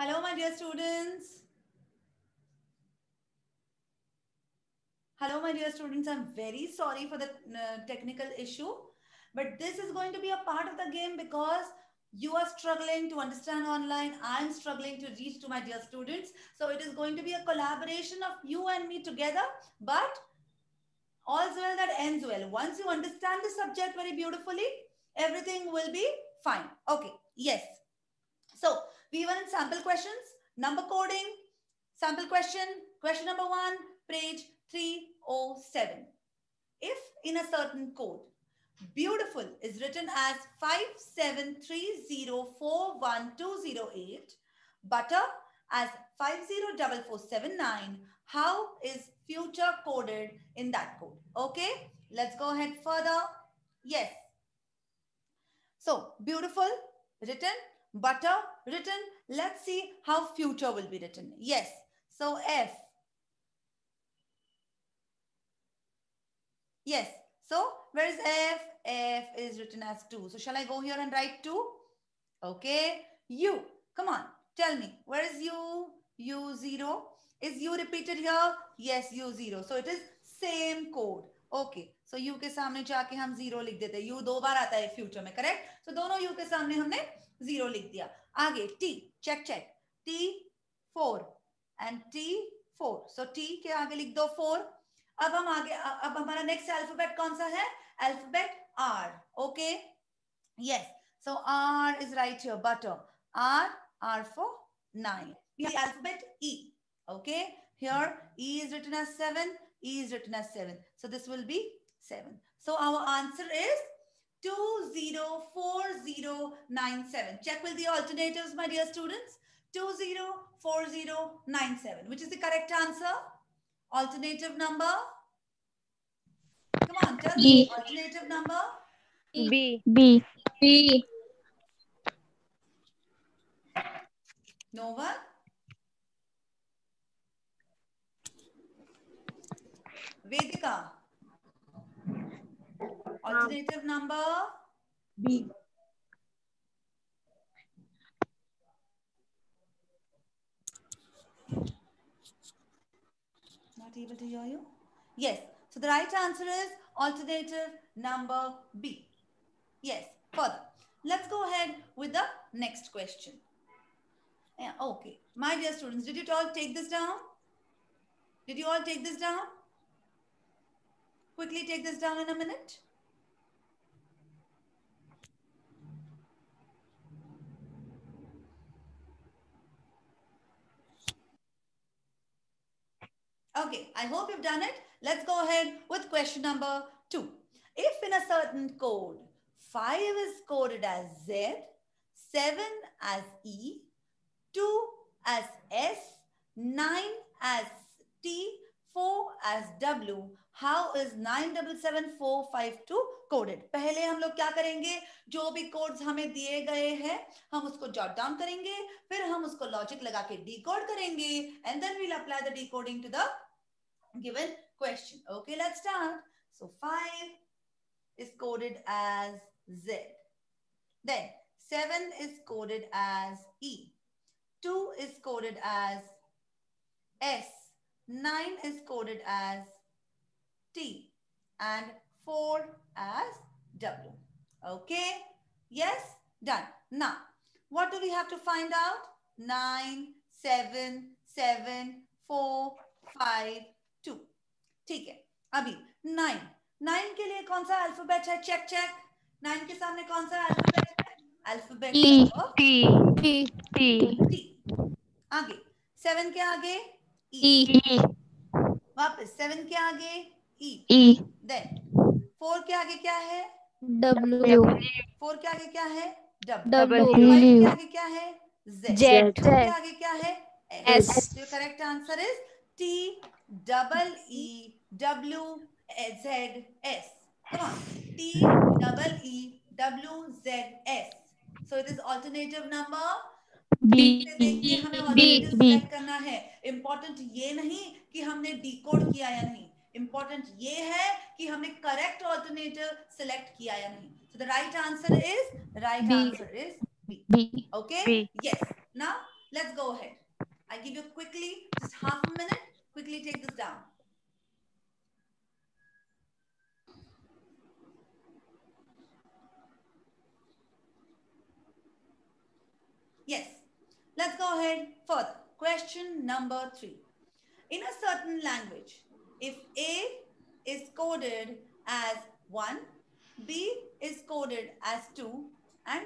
Hello, my dear students. Hello, my dear students. I'm very sorry for the technical issue, but this is going to be a part of the game because you are struggling to understand online. I'm struggling to reach to my dear students. So it is going to be a collaboration of you and me together, but all's well that ends well. Once you understand the subject very beautifully, everything will be fine. Okay, yes. So we were in sample questions, number coding, sample question number 1, page 307. If in a certain code, beautiful is written as 5730412008, butter as 504479, how is future coded in that code? Okay, let's go ahead further. Yes. So beautiful written, butter written. Let's see how future will be written. Yes. So F. Yes. So where is F? F is written as 2. So shall I go here and write 2? Okay. U. Come on. Tell me. Where is U? U 0. Is U repeated here? Yes, U 0. So it is same code. Okay so U के सामने जाके हम zero लिख देते हैं. You 2 बार आता है future में, करेक्ट. सो दोनों यू के सामने हमने जीरो लिख दिया. आगे T. Check check. T 4 and T 4. So T के आगे लिख दो 4. अब हम आगे, अब हमारा नेक्स्ट अल्फाबेट कौन सा है? Alphabet R. Okay yes. So R is right here. Butter. R for 9. We have the alphabet E. Okay, here E is written as 7. E is written as 7. So this will be 7. So our answer is 204097. Check with the alternatives, my dear students. 204097. Which is the correct answer? Alternative number? Come on, tell me. Alternative number? B. B. B. No one? Vedika. Alternative number? B. Not able to hear you? Yes. So the right answer is alternative number B. Yes. Further. Let's go ahead with the next question. Yeah, okay. My dear students, did you all take this down? Did you all take this down? Quickly take this down in a minute. Okay, I hope you've done it. Let's go ahead with question number 2. If in a certain code, 5 is coded as Z, 7 as E, 2 as S, 9 as T, 4 as W, how is 9777452 coded? पहले हम लोग क्या करेंगे? जो भी codes हमें दिए गए हैं हम उसको जॉट डाउन करेंगे, फिर हम उसको लॉजिक लगा के डिकोड करेंगे, and then we'll apply the decoding to the given question. Okay, let's start. So 5 is coded as Z. Then 7 is coded as E. 2 is coded as S. 9 is coded as T. And 4 as W. Okay? Yes? Done. Now, what do we have to find out? 9, 7, 7, 4, 5, 2. ठीक है. अभी 9 के लिए कौन सा alphabet है? Check check. 9 के सामने कौन सा अल्फाबेट है? Alphabet T. आगे 7 के आगे E. वापस 7 के आगे E. Then 4 के आगे क्या है? W. 4 के आगे क्या है? W. 5 के आगे क्या है? Z. Z. 2 के आगे क्या है? S. S. So your correct answer is T double E W Z S. Come on. T double E W Z S. So it is alternative number B. देखिए हमें ऑल्टरनेटिव सिलेक्ट करना है. Important ये नहीं कि हमने डिकोड किया या नहीं, इंपॉर्टेंट ये है कि हमने करेक्ट ऑल्टरनेटिव सिलेक्ट किया या नहीं. So the right answer is B. Okay? B. Yes. Now let's go ahead. I give you quickly, just half a minute, quickly take this down. Yes, let's go ahead further. Question number 3. In a certain language, if A is coded as 1, B is coded as 2, and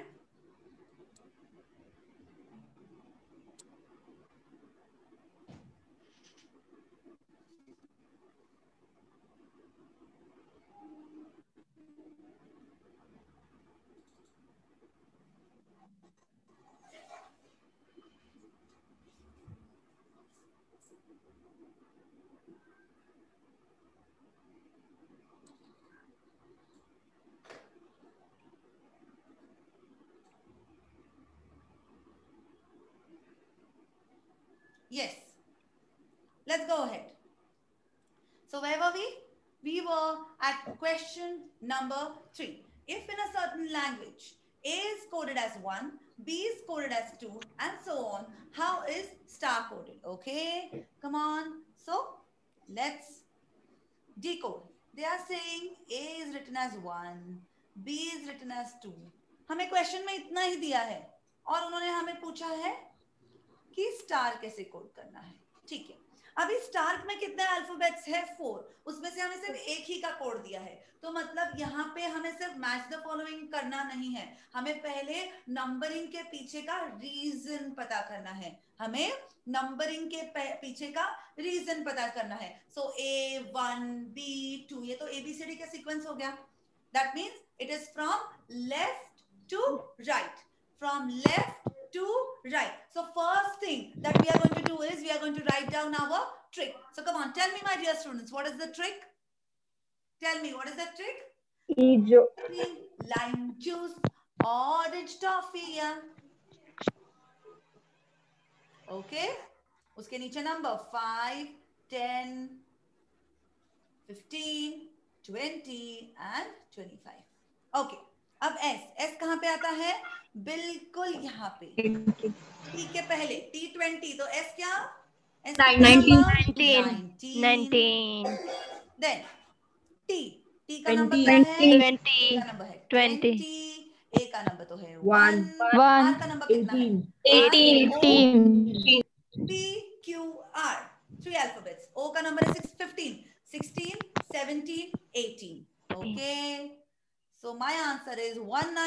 yes, let's go ahead. So where were we? We were at question number 3. If in a certain language A is coded as 1, B is coded as 2, and so on, how is star coded? Okay, come on. So let's decode. They are saying A is written as 1, B is written as 2. हमें question में इतना ही दिया है और उन्होंने हमें पूछा है कि स्टार कैसे कोड करना है. ठीक है, अभी स्टार में कितने अल्फाबेट्स है? 4. उसमें से हमें सिर्फ एक ही का कोड दिया है, तो मतलब यहाँ पे हमें सिर्फ मैच द फॉलोइंग करना नहीं है, हमें पहले नंबरिंग के पीछे का रीजन पता करना है. हमें नंबरिंग के पीछे का रीजन पता करना है. सो A1 B2 ये तो ABCD का सीक्वेंस हो गया. That means it is from left to right, from left to right. So first thing that we are going to do is we are going to write down our trick. So come on, tell me my dear students, what is the trick? Tell me, what is the trick? Lime juice, orange toffee. Okay. उसके नीचे number 5, 10, 15, 20 and 25. Okay. अब S कहाँ पे आता है? बिल्कुल यहाँ पे, T के पहले, T20, तो S क्या? S 19. Then T का नंबर क्या है? 20. का नंबर है 20. A का नंबर तो है 1. 1. R का नंबर कितना है? 18. P Q R, 3 alphabets. O का नंबर है 15. 16, 17, 18. Okay. So my answer is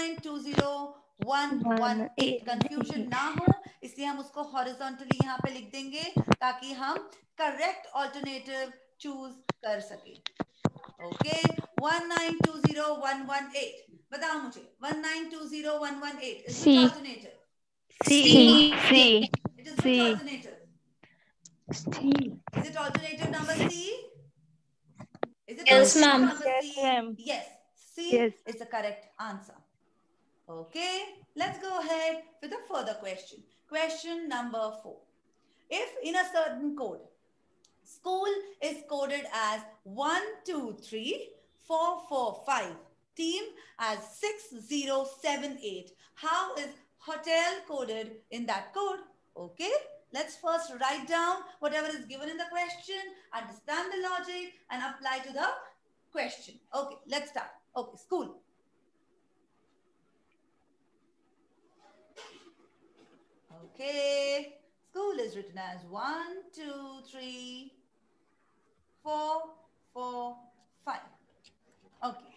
1920118. Confusion ना हो इसलिए हम उसको हॉरिजॉन्टली यहाँ पे लिख देंगे ताकि हम करेक्ट ऑल्टरनेटिव चूज कर सके. ओके, 1920118. बताओ मुझे 1920118 is which alternative? C. It is which alternative? Is it alternative number C? Is it Yes, alternative ma'am. number C? Yes, ma'am. Yes. C Yes. is the correct answer. Okay, let's go ahead with a further question. Question number 4. If in a certain code, school is coded as 1, 2, 3, 4, 4, 5, team as 6, 0, 7, 8, how is hotel coded in that code? Okay, let's first write down whatever is given in the question, understand the logic and apply to the question. Okay, let's start. Okay, school. Okay, school is written as 1, 2, 3, 4, 4, 5. Okay.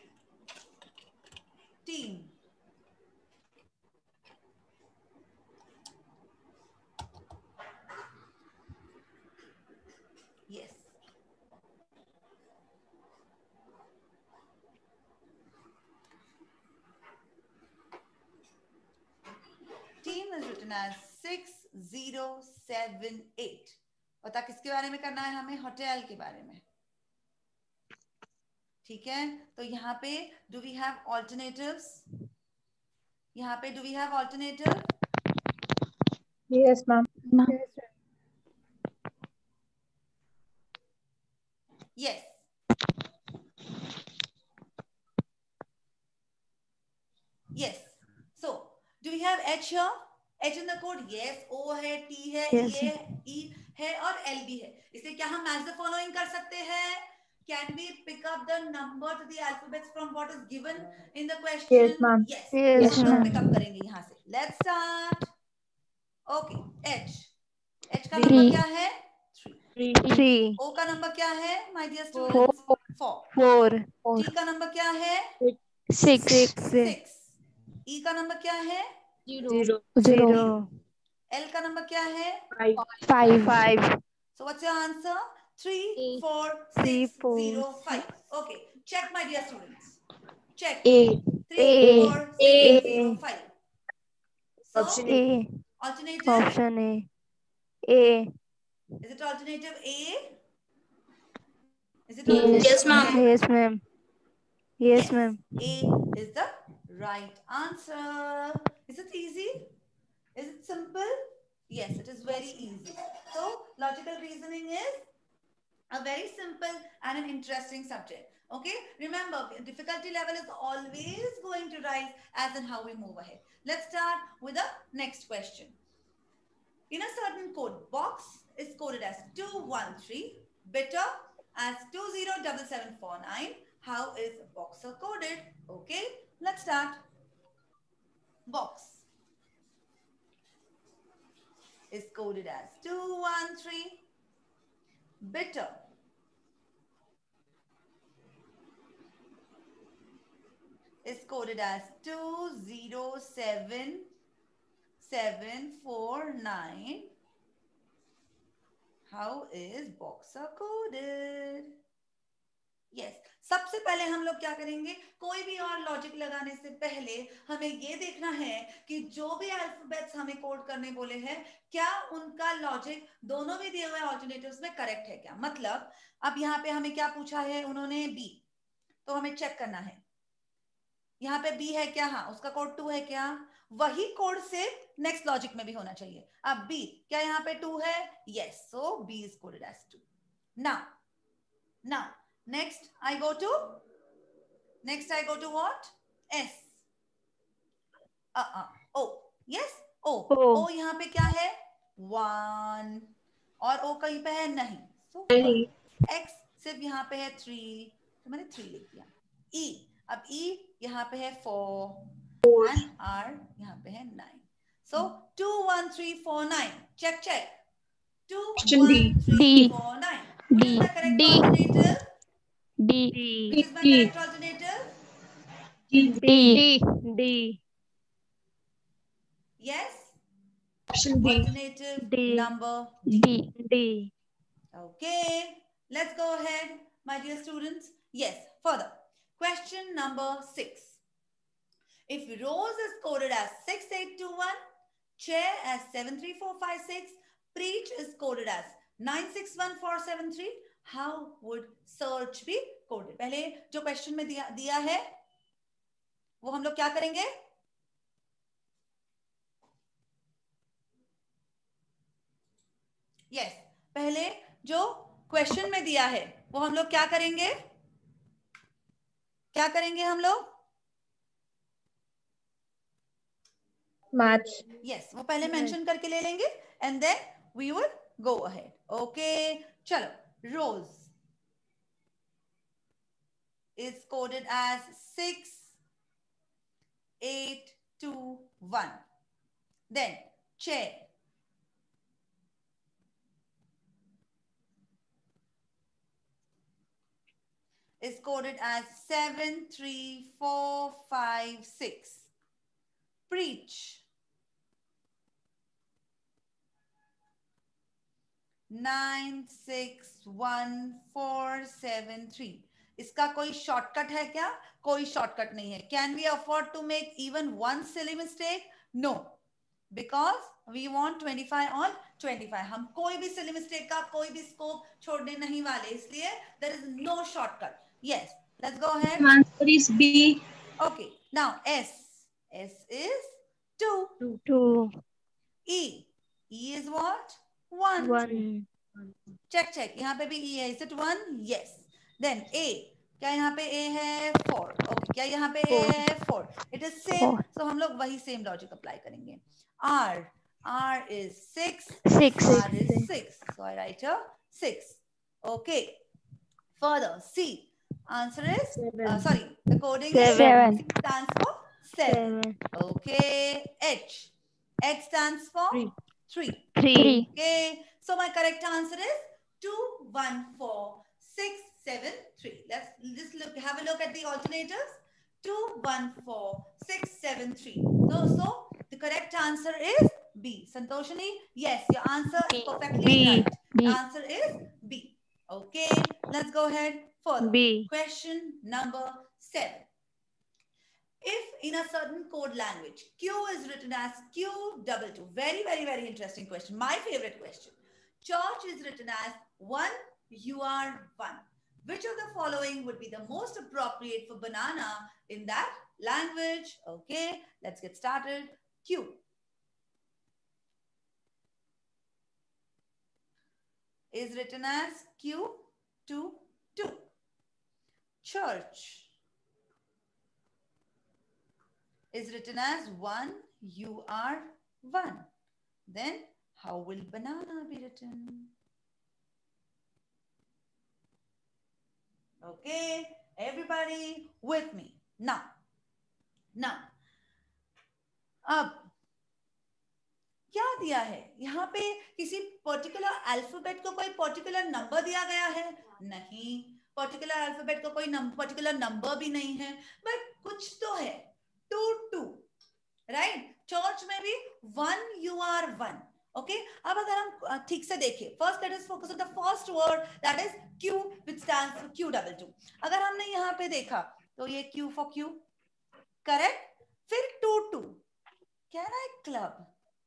Team. Yes. Team is written as 6078. पता किसके बारे में करना है हमें? Hotel के बारे में. ठीक है, तो यहाँ पे do we have alternatives? यहाँ पे do we have alternative? Yes, ma'am. Yes. Yes. So, do we have H here? H in the code, yes, O है, T है, Yes. E है और L भी है. इसे क्या हम match the following कर सकते हैं? Can we pick up the number to the alphabets from what is given in the question? Yes, ma'am. Yes. Yes, हम लोग ma'am. pick up करेंगे यहाँ से. Let's start. Okay, H. H का Three. number क्या है? 3. 3. O का number क्या है, my dear students? 4. 4. T का number क्या है? 6. 6. E का number क्या है? 0. L का number क्या है? 5. So what's your answer? 3, 4, 3, 6, 4, 0, 5. Okay, check my dear students. Check. A. 3, 4, 6, 0, 5. So Option A. alternative. Option A. A. Is it alternative A? Is it alternative Yes, A? ma'am. Yes, ma'am. Yes, ma'am. A is the right answer. Is it easy? Is it simple? Yes, it is very easy. So logical reasoning is a very simple and an interesting subject. Okay, remember, difficulty level is always going to rise as in how we move ahead. Let's start with the next question. In a certain code, box is coded as 213, bitter as 207749. How is boxer coded? Okay, let's start. Box is coded as 213, bitter is coded as 207749. How is boxer coded? Yes, सबसे पहले हम लोग क्या करेंगे, कोई भी और logic लगाने से पहले हमें ये देखना है कि जो भी अल्फाबेट्स हमें कोड करने बोले हैं, क्या उनका लॉजिक दोनों भी दिए हुए ऑल्टरनेटिव्स में करेक्ट है क्या. मतलब अब यहाँ पे हमें क्या पूछा है उन्होंने, बी, तो हमें चेक करना है यहाँ पे बी है क्या, हाँ उसका कोड 2 है क्या, वही कोड से नेक्स्ट लॉजिक में भी होना चाहिए. अब बी क्या यहाँ पे 2 है, yes, so B is coded as 2. Now next I go to what? S. O. Yes, O यहाँ पे क्या है, 1 और O कहीं पे है नहीं, so X सिर्फ यहाँ पे है 3, तो मैंने 3 लिख दिया. E, अब E यहाँ पे है 4 and R यहाँ पे है 9. So 2 1 3 4 9. Check. 2 1 3 4 9. Which is my correct alternative? D. Which is my correct alternative? D. Yes. Option D. Alternative D. number D. Okay. Let's go ahead, my dear students. Yes. Further. Question number 6. If Rose is coded as 6821, Chair as 73456, Preach is coded as 961473, how would search be coded? पहले जो question में दिया है वो हम लोग क्या करेंगे, यस, पहले जो क्वेश्चन में दिया है वो हम लोग क्या करेंगे हम लोग, मैच. यस, वो पहले मेंशन करके ले लेंगे and then we will go ahead. Okay, चलो. Rose is coded as 6821. Then chair is coded as 73456. Preach 961473. इसका कोई शॉर्टकट है क्या, कोई शॉर्टकट नहीं है. Can we afford to make even one silly mistake? No, because we want 25 on 25. हम कोई भी सिली मिस्टेक का कोई भी स्कोप छोड़ने नहीं वाले, इसलिए there is no shortcut. Yes, let's go ahead. Answer is B. Okay, now S is 2. 2. E is what? 1. 1. Check. यहाँ पे भी E है. Is it 1? Yes. Then A. क्या यहाँ पे A है? 4. Okay. क्या यहाँ पे A है? 4. It is same. So हम लोग वही same logic apply करेंगे. R. R is 6. 6. R is 6. So I write here 6. Okay. Further, C. Answer is, sorry, the coding is 7. stands for 7. Okay. H. H stands for 3. 3. Okay. So my correct answer is 214673. Let's just look, have a look at the alternatives. 214673. So the correct answer is B. Santoshini, yes, your answer is perfectly B. right. The B. answer is B. Okay, let's go ahead further. B. Question number 7. If in a certain code language, Q is written as Q22, very, very, very interesting question. My favorite question. Church is written as 1, you are 1. Which of the following would be the most appropriate for banana in that language? Okay, let's get started. Q is written as Q22. Church is written as 1, you are 1. Then how will banana be written? Okay, everybody with me. Now, अब क्या दिया है यहाँ पे? किसी particular alphabet को कोई particular number दिया गया है? नहीं, पर्टिकुलर अल्फाबेट को कोई पर्टिकुलर नंबर भी नहीं है, बट कुछ तो है. 2 राइट. चर्च में भी 1 यू आर 1. ओके, अब अगर हम ठीक से देखें, first let us focus on the first word that is Q which stands for Q22. अगर हमने यहाँ पे देखा तो ये Q फॉर क्यू, करेक्ट. फिर 2 can I club?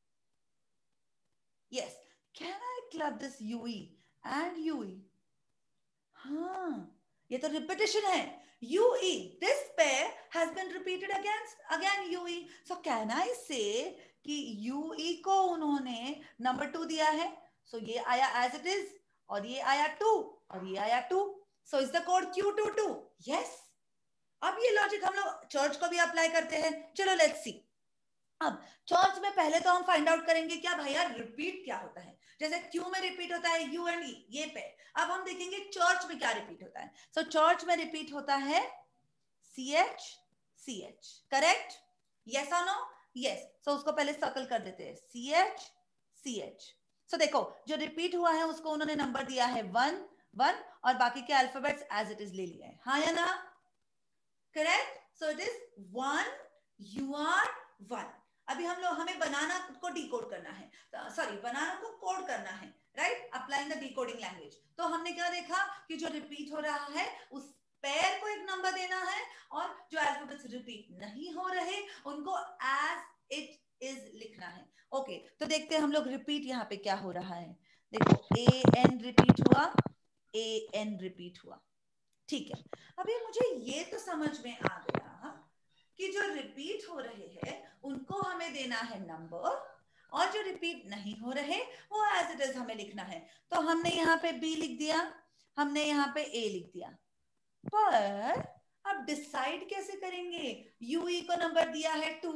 Yes, can I club this UE and UE? हाँ, ये तो रिपीटिशन है. UE, this pair has been repeated again UE. So can I say कि UE को उन्होंने नंबर 2 दिया है. So ये आया as it is और ये आया 2 और ये आया 2. So is the code Q22? Yes. अब ये लॉजिक हम लोग चर्च को भी अप्लाई करते हैं. चलो लेट्स सी. अब चर्च में पहले तो हम फाइंड आउट करेंगे क्या भैया रिपीट क्या होता है. जैसे क्यू में रिपीट होता है यू एंड ई, ये पे. अब हम देखेंगे चर्च में क्या रिपीट होता है. सो चर्च में रिपीट होता है CH CH. करेक्ट? यस और नो? यस. सो उसको पहले सर्कल कर देते हैं, CH CH. सो देखो जो रिपीट हुआ है उसको उन्होंने नंबर दिया है 1 1 और बाकी के अल्फाबेट्स एज इट इज ले लिया है. हाँ या ना? Correct. So it is 1 U R 1. अभी हमें बनाना को डिकोड करना है, सॉरी बनाना को कोड करना है, right? Applying the decoding language. तो हमने क्या देखा कि जो रिपीट हो रहा है उस पेयर को एक नंबर देना है और जो अल्फाबेट्स रिपीट नहीं हो रहे उनको एज इट इज लिखना है. ओके, तो देखते हैं हम लोग रिपीट यहाँ पे क्या हो रहा है. देखो AN रिपीट हुआ, AN रिपीट हुआ. ठीक है. अभी मुझे ये तो समझ में आ गया कि जो रिपीट हो रहे हैं उनको हमें देना है नंबर और जो रिपीट नहीं हो रहे वो एज इट इज हमें लिखना है. तो हमने यहाँ पे B लिख दिया, हमने यहाँ पे A लिख दिया. पर अब डिसाइड कैसे करेंगे? UE को नंबर दिया है 2,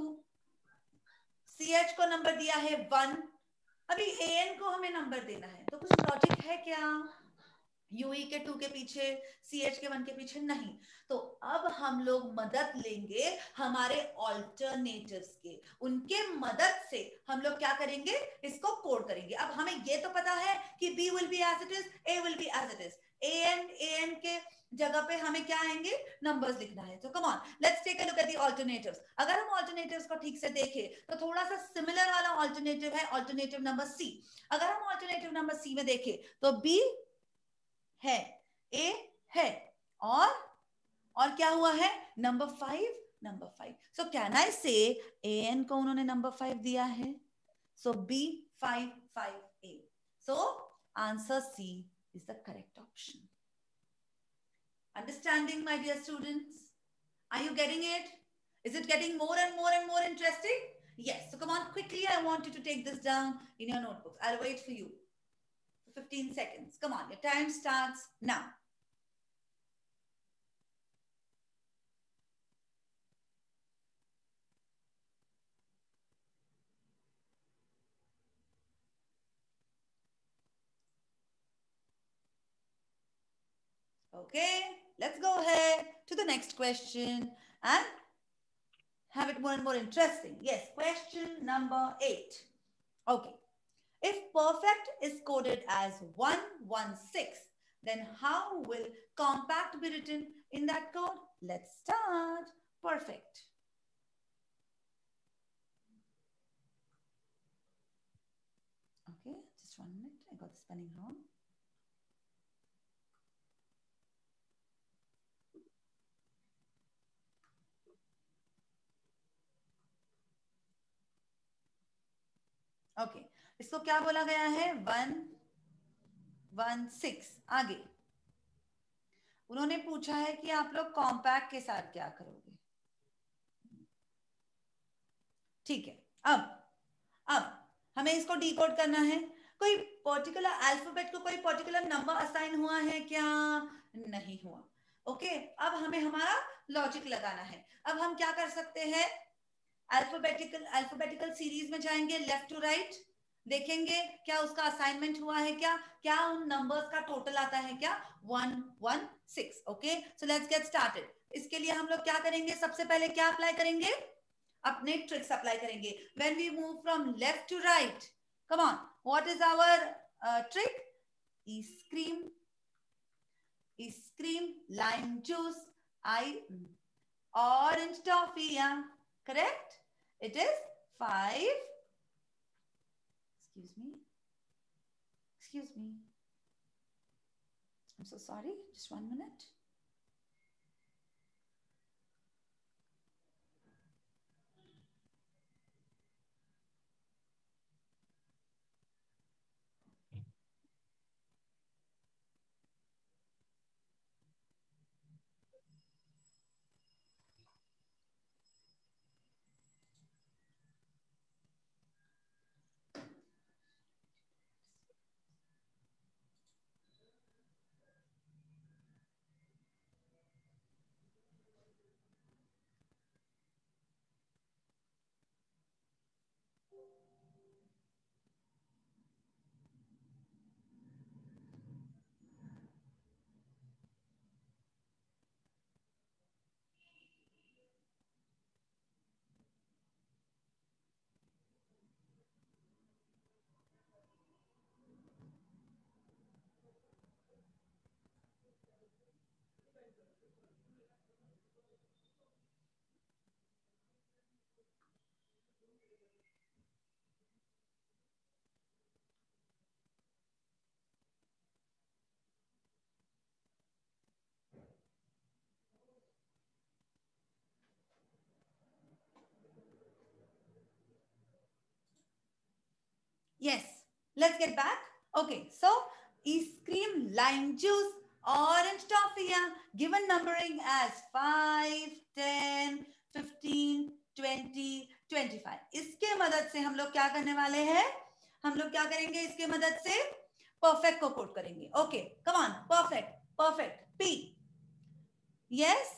CH को नंबर दिया है 1, अभी AN को हमें नंबर देना है. तो कुछ लॉजिक है क्या? UE के 2 के पीछे, CH के 1 के पीछे नहीं. तो अब हम लोग मदद लेंगे हमारे ऑल्टरनेटिव्स के. उनके मदद से हम लोग क्या करेंगे? इसको कोड करेंगे. अब हमें ये तो पता है कि B will be as it is, A will be as it is. AN के जगह पे हमें क्या आएंगे? नंबर्स लिखना है. तो come on, let's take a look at the alternatives. अगर हम ऑल्टरनेटिव्स को ठीक से देखें तो थोड़ा सा सिमिलर वाला ऑल्टरनेटिव है ऑल्टरनेटिव नंबर C. अगर हम ऑल्टरनेटिव नंबर C में देखें तो B है, A है और क्या हुआ है? नंबर 5. सो कैन आई से AN को उन्होंने नंबर 5 दिया है. So B 5 5 A. So answer C is the correct option. Understanding, my dear students? Are you getting it? Is it getting more and more and more interesting? Yes. So come on, quickly, I want you to take this down in your notebooks. I'll wait for you. 15 seconds. Come on, your time starts now. Okay, let's go ahead to the next question and have it more and more interesting. Yes, question number 8. Okay, if perfect is coded as 116, then how will compact be written in that code? Let's start. Perfect. Okay, just 1 minute. I got the spelling wrong. Okay, इसको क्या बोला गया है? 116. आगे उन्होंने पूछा है कि आप लोग कॉम्पैक्ट के साथ क्या करोगे. ठीक है, अब हमें इसको डिकोड करना है. कोई पर्टिकुलर अल्फाबेट को कोई पर्टिकुलर नंबर असाइन हुआ है क्या? नहीं हुआ. ओके, अब हमें हमारा लॉजिक लगाना है. अब हम क्या कर सकते हैं? अल्फाबेटिकल सीरीज में जाएंगे, लेफ्ट टू राइट, देखेंगे क्या उसका असाइनमेंट हुआ है, क्या उन नंबर्स का टोटल आता है क्या? 116. Okay, so let's get started. इसके लिए हम लोग क्या करेंगे? सबसे पहले क्या अप्लाई करेंगे? अपने ट्रिक्स अप्लाई करेंगे. When we move from left to right, come on, what is our trick? Ice cream, lime juice, orange toffee. Yeah, correct? It is 5. Excuse me. I'm so sorry. Just 1 minute. Yes, let's get back. Okay, so ice cream, lime juice, orange toffee, given numbering as 5, 10, 15, 20, 25. इसके मदद से हम लोग क्या करने वाले हैं? हम लोग क्या करेंगे इसके मदद से? परफेक्ट को कोड करेंगे. Okay, come on, perfect, P. Yes,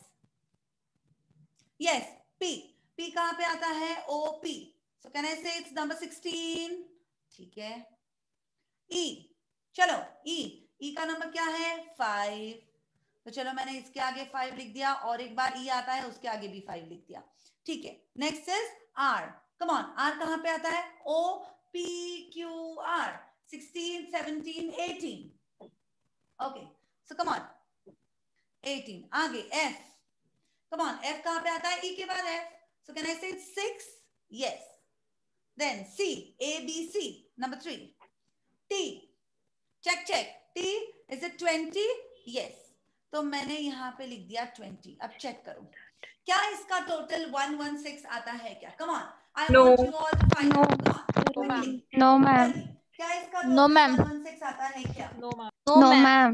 P कहां पे आता है? OP. So can I say it's number 16? ठीक है. E, चलो E का नंबर क्या है? 5. तो चलो मैंने इसके आगे 5 लिख दिया और एक बार E आता है उसके आगे भी 5 लिख दिया. ठीक है. Next is R. Come on, R कहां पे आता है? OPQR. 16, 17, 18. Okay, so come on, 18. आगे F. कम ऑन, F कहां पे आता है? E के बाद F. So can I say it's 6? Yes. Then C, ABC, number 3. T, check. T, is it 20? Yes. तो मैंने यहाँ पे लिख दिया 20. अब चेक करो, क्या इसका टोटल 116 आता है क्या? Come on, I want you all to find out. Come on, quickly. No, ma'am. क्या इसका No, टोटल ma'am. 116 आता है क्या? No, ma'am.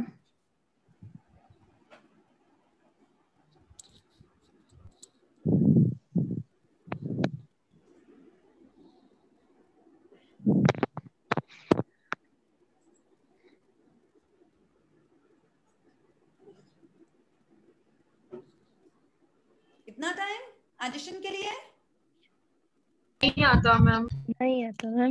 कितना टाइम एडिशन के लिए? नहीं आता मैम. नहीं आता ma'am.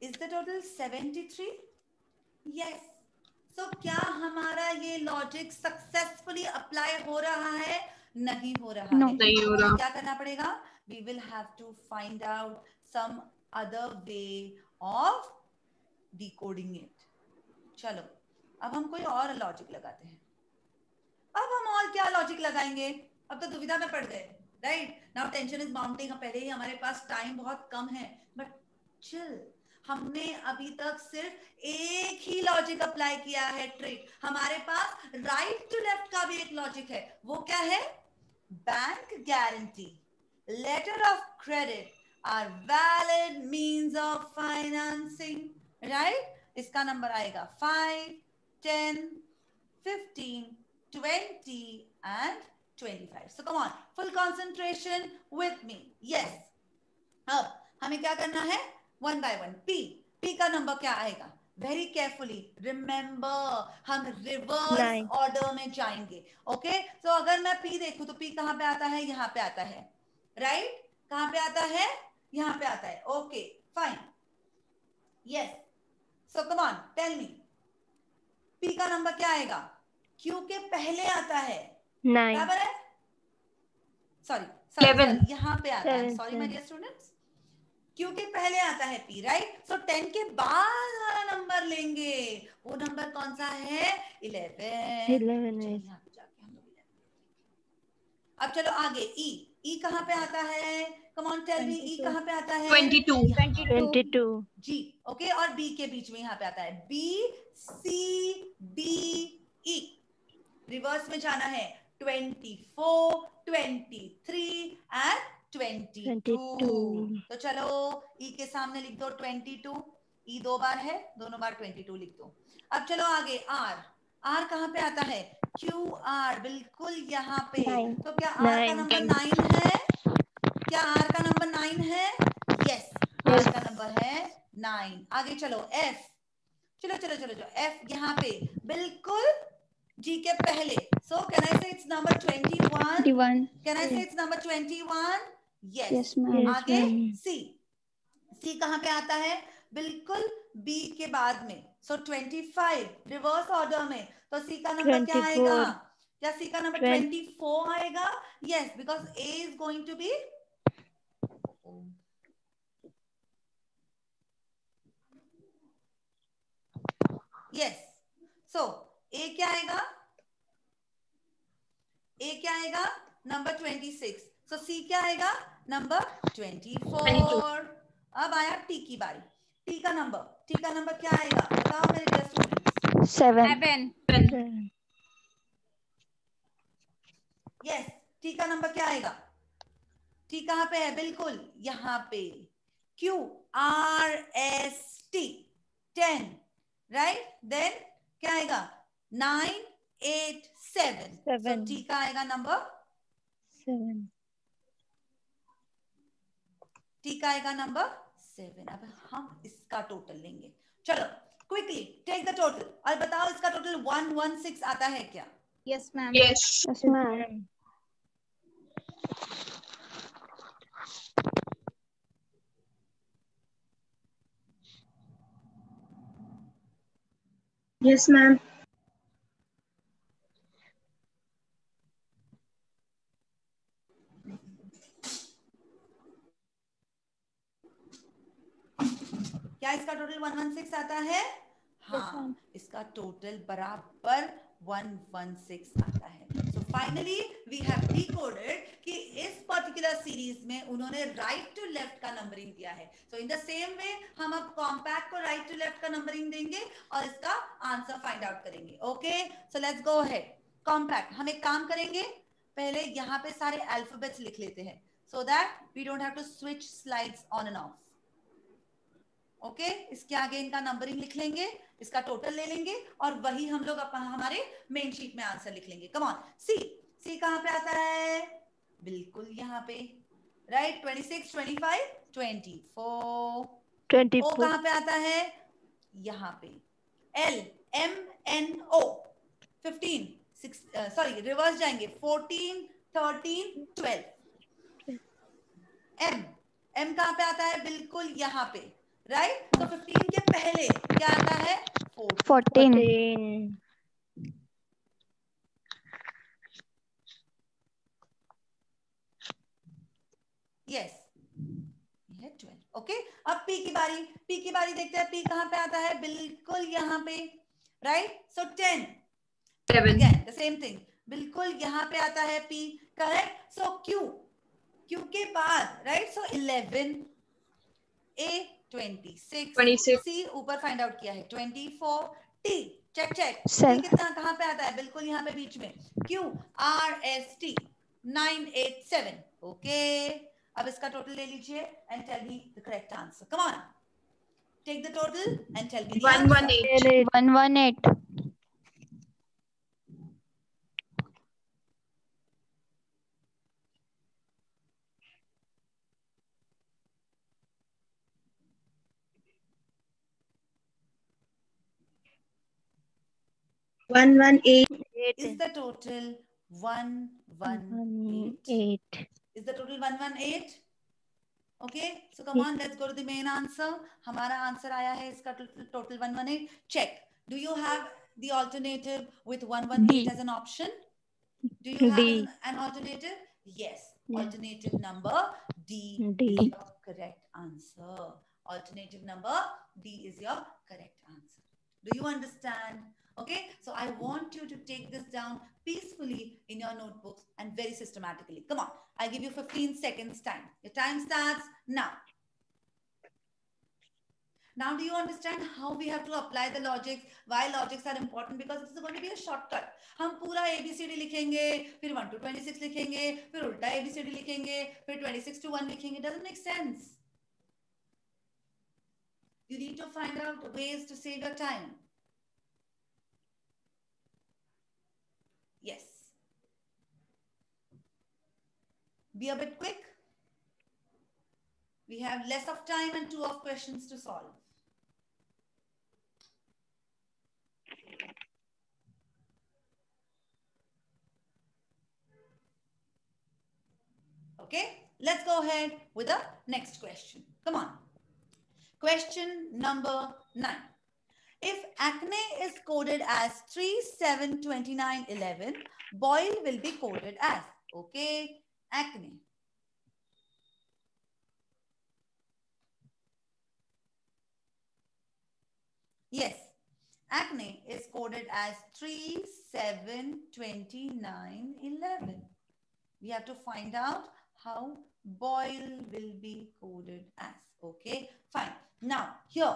Is the total 73? Yes. So क्या हमारा ये लॉजिक सक्सेसफुली अप्लाई हो रहा है? नहीं हो रहा है। नहीं हो रहा। क्या करना पड़ेगा? We will have to find out some other way of decoding it. चलो अब हम कोई और लॉजिक लगाते हैं। अब हम और क्या लॉजिक लगाएंगे? अब तो दुविधा में पड़ गए, right? Now tension is mounting. पहले ही हमारे पास टाइम बहुत कम है, बट चिल, हमने अभी तक सिर्फ एक ही लॉजिक अप्लाई किया है, ट्रिक। हमारे पास राइट टू लेफ्ट का भी एक लॉजिक है। वो क्या है? Bank guarantee, letter of credit are valid means of financing, right? इसका नंबर आएगा 5, 10, 15, 20 and 25. So come on, full concentration with me. Yes. अब हमें क्या करना है? One by one. पी का नंबर क्या आएगा? वेरी केयरफुली रिमेंबर, हम रिवर्स ऑर्डर में जाएंगे। ओके, तो अगर मैं पी देखूं तो पी कहां पे आता है? यहां पे आता है, राइट? कहां पे आता है? यहां पे आता है। Okay fine, yes. So come on, tell me, P का नंबर क्या आएगा? क्यू के पहले आता है, बराबर है? सॉरी, यहां पे आता है। Sorry my dear students, Q के पहले आता है पी, राइट? सो 10 के बाद वाला नंबर लेंगे। वो नंबर कौन सा है? 11। यहाँ पे जाके हम लोग 11। अब चलो आगे, ई कहां पे आता है? कम ऑन टेल मी, ई कहां पे आता है? 22। जी, ओके। और बी के बीच में यहाँ पे आता है B, C, D, E. Reverse में जाना है, 24, 23 एंड 22। तो चलो ई के सामने लिख दो 22। ई 2 बार है, दोनों बार 22 लिख दो। अब चलो आगे, आर कहां पे आता है? क्यू आर, बिल्कुल यहाँ पे। तो क्या आर का नंबर 9 है? क्या आर का नंबर 9 है? यस, आर का नंबर है 9। आगे चलो, एफ। चलो एफ यहाँ पे बिल्कुल जी के पहले। सो कैन आई से इट्स नंबर 21? कैन आई से इट्स नंबर 21? यस। आगे सी कहां पे आता है? बिल्कुल बी के बाद में। सो 25 रिवर्स ऑर्डर में। तो सी का नंबर क्या आएगा? क्या सी का नंबर 24 आएगा? Yes, because A is going to be, yes. So A क्या आएगा? ए क्या आएगा? नंबर 26। सो सी क्या आएगा? नंबर 24। अब आया टी की बारी। टी का नंबर क्या आएगा? बताओ मेरे डियर स्टूडेंट्स। 7। यस, टी का नंबर क्या आएगा? टी कहां पे है? बिल्कुल यहां पे, Q R S T, 10, right? Then क्या आएगा? 9, 8, 7। सो टी का आएगा नंबर 7। टी का आएगा नंबर 7। अब हम इसका टोटल लेंगे। चलो क्विकली टेक द टोटल और बताओ इसका टोटल 116 आता है क्या? Yes ma'am. Yes, ma'am. Yes, ma'am. क्या इसका टोटल 116 आता है? हाँ, इसका टोटल बराबर 116 आता है। So finally we have decoded कि इस पर्टिकुलर सीरीज में उन्होंने राइट टू लेफ्ट का नंबरिंग दिया है। सो इन द सेम वे हम अब कॉम्पैक्ट को राइट टू लेफ्ट का नंबरिंग देंगे और इसका आंसर फाइंड आउट करेंगे। Okay, so let's go ahead. Compact, हम एक काम करेंगे, पहले यहाँ पे सारे अल्फाबेट्स लिख लेते हैं so that we don't have to switch slides on and off. Okay, इसके आगे इनका नंबरिंग लिख लेंगे, इसका टोटल ले लेंगे और वही हम लोग हमारे मेन शीट में आंसर लिख लेंगे। कम ऑन, सी कहां पे आता है? बिल्कुल यहाँ पे, राइट? 26, 25, 24। ओ कहां पे आता है? यहाँ पे। L, M N O, 15, 6, sorry reverse जाएंगे, 14, 13, 12। एम कहां पे आता है? बिल्कुल यहाँ पे, राइट? तो 15 के पहले क्या आता है? 14. यस, ये 12. ओके, अब पी की बारी. पी की बारी देखते हैं. पी कहां पे आता है? बिल्कुल यहाँ पे, right? So 10 again the same thing, बिल्कुल यहाँ पे आता है P. Correct? So Q, Q के बाद, राइट? सो 11. ए 26. सी ऊपर फाइंड आउट किया है 24. टी चेक चेक, टी कितना कहां पे आता है? बिल्कुल यहाँ पे बीच में. Q R S T 987. Okay, अब इसका टोटल ले लीजिए and tell me the correct answer. Come on, take the total and tell me the answer. 118. 118 Is the total 118? Is the total 118? Okay, so come on, let's go to the main answer. हमारा answer आया है इसका total 118. Check. Do you have the alternative with 118 as an option? Do you have an alternative? Yes. Alternative number D is your correct answer. Alternative number D is your correct answer. Do you understand? Okay, so I want you to take this down peacefully in your notebooks and very systematically. Come on, I'll give you 15 seconds time. Your time starts now. Now, do you understand how we have to apply the logics? Why logics are important? Because this is going to be a shortcut. हम पूरा ABCD लिखेंगे, फिर 1 to 26 लिखेंगे, फिर उल्टा ABCD लिखेंगे, फिर 26 to 1 लिखेंगे. It doesn't make sense. You need to find out ways to save your time. Yes. Be a bit quick. We have less of time and 2 of questions to solve. Okay, let's go ahead with the next question. Come on. Question number 9. If acne is coded as 372911, boil will be coded as, okay, acne. Yes, acne is coded as 372911. We have to find out how boil will be coded as. Okay, fine. Now, here,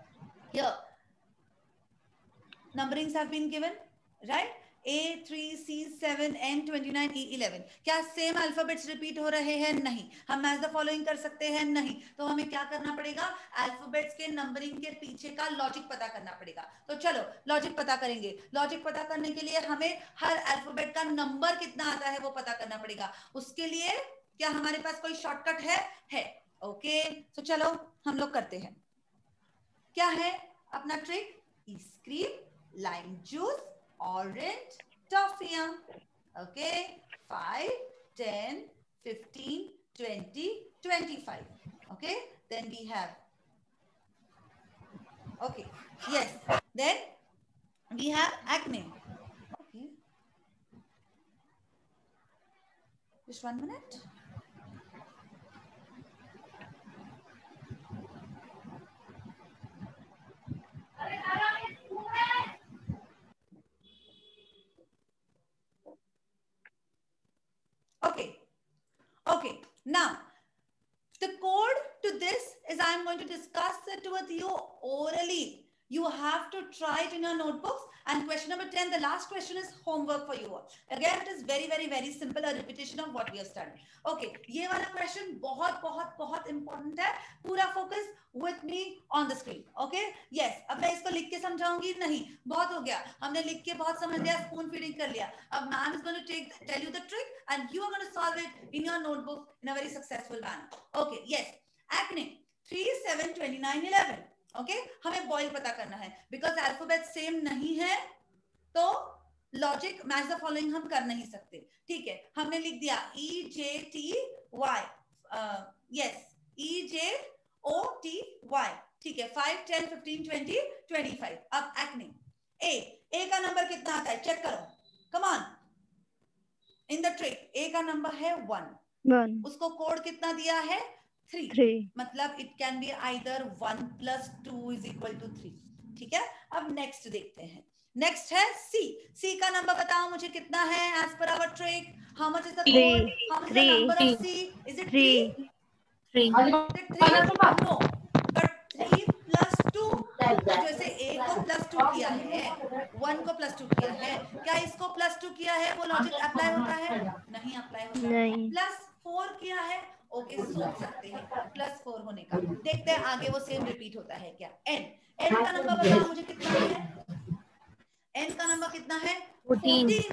numberings have been given, right? A3C7 N29 E11. क्या same alphabets repeat हो रहे हैं? नहीं. हम match the following कर सकते हैं? नहीं. तो हमें क्या करना पड़ेगा? अल्फाबेट्स के नंबरिंग के पीछे का लॉजिक पता करना पड़ेगा. तो चलो लॉजिक पता करेंगे. लॉजिक पता करने के लिए हमें हर अल्फाबेट का नंबर कितना आता है वो पता करना पड़ेगा. उसके लिए क्या हमारे पास कोई शॉर्टकट है? ओके, तो चलो हम लोग करते हैं. क्या है अपना trick? Ice cream, lime juice, orange, toffee. Okay, 5, 10, 15, 20, 25. Okay, then we have, okay, yes, then we have acne. Okay, just 1 minute. Okay, now the code to this is I am going to discuss it with you orally. You have to try it in your notebooks. And question number 10, the last question is homework for you all. Again, it is very, very, very simple, a repetition of what we have studied. Okay, ये वाला question बहुत important है. पूरा focus with me on the screen. Okay, yes. अब मैं इसको लिख के समझाऊंगी नहीं, बहुत हो गया. हमने लिख के बहुत समझ लिया, spoon feeding कर लिया. अब ma'am is going to tell you the trick and you are going to solve it in your notebook in a very successful manner. Okay, yes. Acne 372911. Okay, हमें बॉयल पता करना है बिकॉज अल्फाबेट सेम नहीं है तो लॉजिक मैच द फॉलोइंग हम कर नहीं सकते. ठीक है, हमने लिख दिया EJTY. Yes, EJOTY. ठीक है, 5, 10, 15, 20, 25. अब एक्ने ए का नंबर कितना आता है चेक करो, come on. In the trick A का नंबर है 1, उसको कोड कितना दिया है 3, मतलब इट कैन बी आइदर 1 + 2 = 3. ठीक है, अब नेक्स्ट देखते हैं. नेक्स्ट है सी का नंबर बताओ मुझे कितना है as per our trick. How much is the code, how much the number of C, is it 3? 3. No, but 3 + 2, जैसे ए को +2 किया है, 1 को +2 किया है, क्या इसको +2 किया है वो लॉजिक अप्लाई होता है? नहीं अप्लाई होता. +4 किया है, ओके सोच सकते हैं +4 होने का. देखते हैं आगे वो सेम रिपीट होता है क्या. एन का नंबर बताओ मुझे कितना है. एन का नंबर कितना है 14.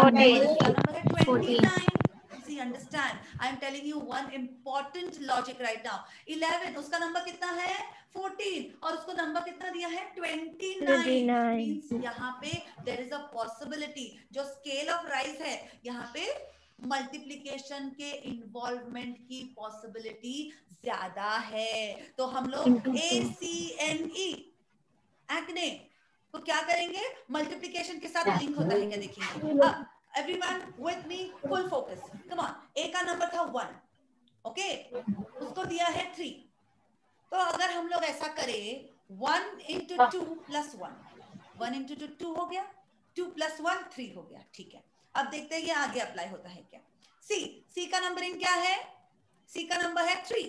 नंबर है 29. See, understand? I am telling you one important logic right now. 11, उसका नंबर कितना है 14 और उसको नंबर कितना दिया है 29. Means यहाँ पे there is a possibility, जो स्केल ऑफ राइज है यहाँ पे मल्टीप्लीकेशन के इन्वॉल्वमेंट की पॉसिबिलिटी ज्यादा है. तो हम लोग ACNE एक्ने तो क्या करेंगे, मल्टीप्लीकेशन के साथ लिंक होता है क्या देखेंगे. अब everyone with me, full focus, come on. ए का नंबर था 1, ओके, उसको दिया है 3. तो अगर हम लोग ऐसा करें 1 × 2 + 1, 1 × 2 2 हो गया, 2 + 1 3 हो गया. ठीक है, अब देखते हैं ये आगे अप्लाई होता है क्या. सी का नंबरिंग क्या है, सी का नंबर है 3.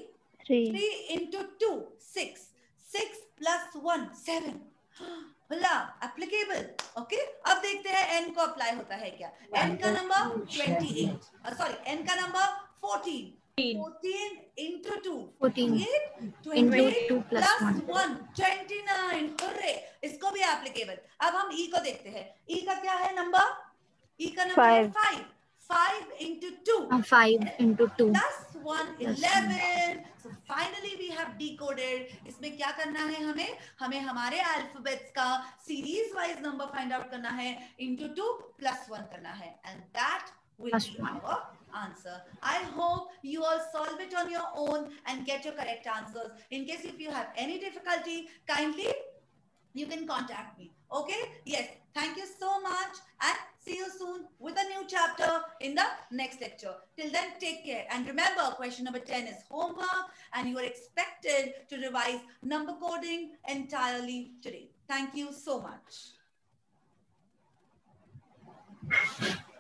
3 × 2 6, 6 + 1 7. भला एप्लीकेबल. ओके, अब देखते हैं एन को अप्लाई होता है क्या. एन का नंबर 28, सॉरी एन का नंबर 14. 14 × 2 28, 28 + 1 29. अरे इसको भी एप्लीकेबल. अब हम ई को देखते हैं. ई का क्या है नंबर, ई का नंबर है 5. 5 × 2 5 × 2 + 1 11. So finally we have decoded. इसमें क्या करना है हमें हमारे अल्फाबेट्स का series wise number find out करना है, × 2 + 1 करना है, and that will be our answer. I hope you all solve it on your own and get your correct answers. In case if you have any difficulty, kindly you can contact me. Okay, yes, thank you so much and see you soon with a new chapter in the next lecture. Till then, take care, and remember question number 10 is homework and you are expected to revise number coding entirely today. Thank you so much.